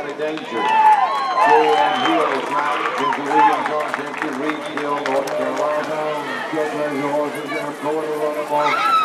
Charlie Danger. Joe and Heroes Mountains into Williams on Century, Reedsville, North Carolina. Good pleasure horses in a quarter run them off.